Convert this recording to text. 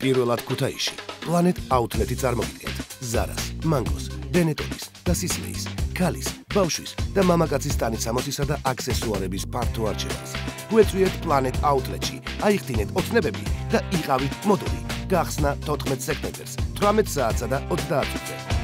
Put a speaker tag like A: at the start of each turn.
A: პირველად ქუთაისში Planet Outlet-ი წარმოგიდგენთ ზარას, მანგოს, ბენეტონის და სისმეის, ქალის, ბავშვის და მამაკაცის ტანისამოსისა და აქსესუარების ფართო არჩევანს. გვეწვიეთ Planet Outlet-ში, აიხდინეთ ოცნებები და იყავით მოდული. გახსნა 14 სექტემბერს, 18 საათსა და 30 წუთზე.